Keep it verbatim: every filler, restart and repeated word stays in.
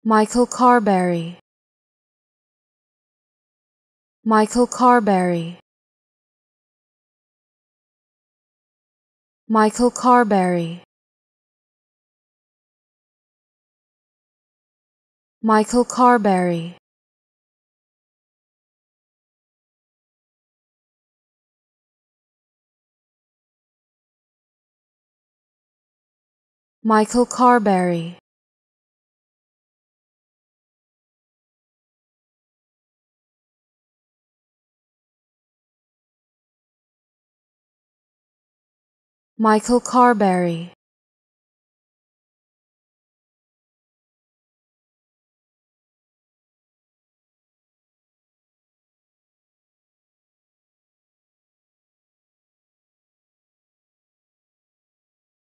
Michael Carberry. Michael Carberry. Michael Carberry. Michael Carberry. Michael Carberry. Michael Carberry.